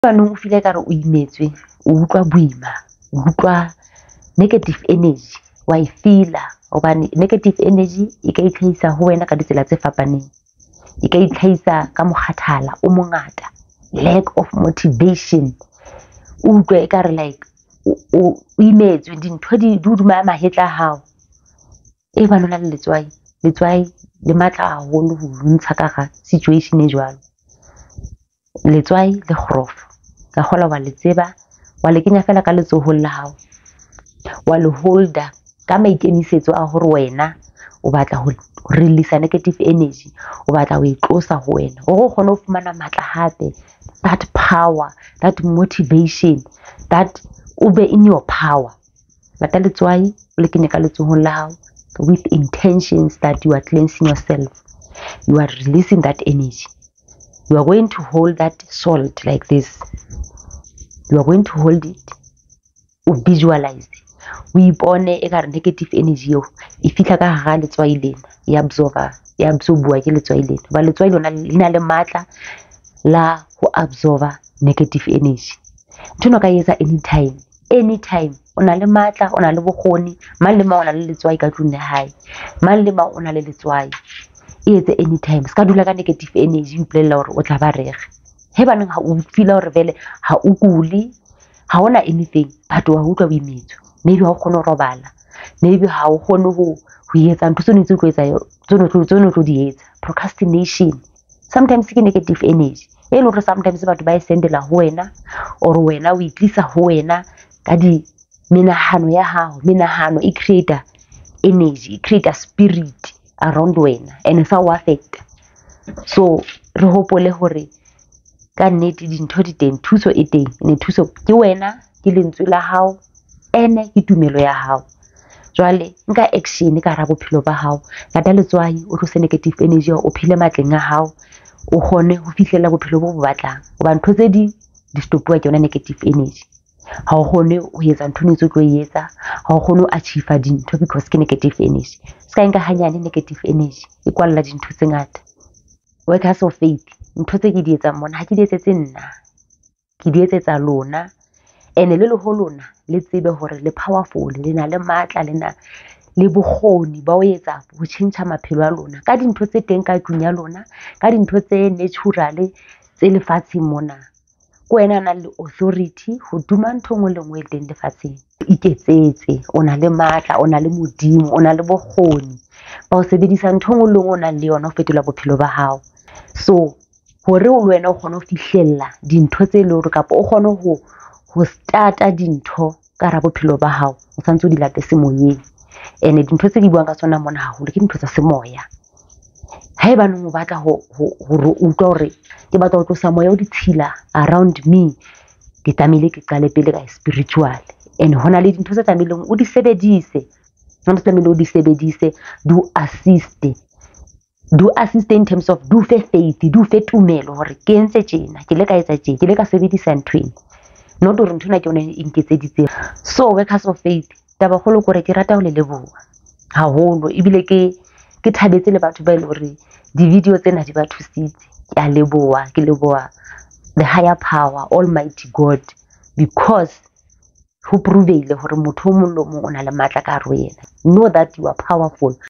Banong o feel ka re o imetswe o utlwa boima o utlwa negative energy wa e feela hobane negative energy e ka itlhaisa ho wena ka ditsela tse fapaneng e ka itlhaisa ka mokgathala o mongata lack of motivation o utlwe ka re like o imetswe dintho di duma mahetla hao e ba nona le letswai le matla haholo ho ntsha ka ga situation e jwalo letswai le kgorofo ka hola wa le tseba wa le kenya fela ka letsohong la hao wa le holder ka maikemisetso a hore wena o batla ho release negative energy o batla ho itlosa ho wena o kgone ho fumana matla hape that power that motivation that ube in your power lata letswai o le kenya ka letsohong la hao with intentions that you are cleansing yourself you are releasing that energy you are going to hold that salt like this you are going to hold it o visualize o ipone e ka re negative energy yo e fitla ka ga letswai lena e absorba ke letswai lena ba letswai lona lena le matla la ho absorba negative energy nthono ka etsa anytime ona le matla ona le bokgoni mang le mang ona le letswai ka tlung le hae mang le mang ona le letswai e etse anytime ska dula ka negative energy o ipolella hore o tla ba rege he baneng ha o feel hore vele ha o kuli ha ona anything but wa utlwa o imetswe maybe ha o kgone ho robala maybe ha o kgone ho etsa ntho tseno tse o tlo etsa tseno tlo di etsa procrastination sometimes ke negative energy e le hore sometimes batho ba e sendela ho wena or wena o itlisa ho wena ka di menahano ya hao menahano e create energy e create spirit around wena and sa o affect so re hopole hore ka nnete dintho di teng thuso e teng ne thuso ke wena ke lentswe la hao ene ke tumelo ya hao jwale nka action ka ra bophelo ba hao lata letswai o tlose negative energy o phile matleng a hao o kgone ho fihlela bophelo bo batlang hoba ntho tse di stopuwa ke yona negative energy ha o kgone ho etsa ntho ne tse tlo etsa ha o kgone ho achieve dintho because ke negative energy ska nka hanyane negative energy e kwalla dintho tse ngata workers of faith ntho tse ke di etsa mona ha ke di etsetse nna ke di etsetsa lona ene le ho lona le tsebe hore le powerful le na le matla lena le bokgoni ba o etsa ho tjhentjha maphelo a lona ka dintho tse teng ka tlung ya lona ka dintho tse natural tse lefatsheng mona ko wena na le authority ho duma ntho ngwe le ngwe teng lefatsheng iketsetse o na le matla o na le modimo o na le bokgoni ba o sebedisa ntho ngwe le ngwe o na le yona ho fetola bophelo ba hao so hore o le wena o kgone ho fihlella dintho tse le hore kapa o kgone ho starta dintho ka ra bophelo ba hao o santse o di late semoyeng ene dintho tse di buang ka tsona mona haholo ke dintho tsa semoya haeba neng o batla ho utlwa hore ke batla ho tlosa moya o ditshila around me ke tamile ke qale pele ka spiritual and hona le dintho tse tamileng o di sebedise hona tlamehile o di sebedise do assist in terms of do faith do tumelo hore ke entse tjena ke le ka etsa tjena ke le ka sebedisa ntweng not hore nthona ke yona e nketseditse so workers of faith taba kholo gore ke rata ho le leboha haholo ebile ke thabetse le batho ba ile hore di video tsena di ba thusitse ke a leboha ke leboha the higher power almighty god because ho provile hore motho o mong le mong o na le matla ka hare ho yena know that you are powerful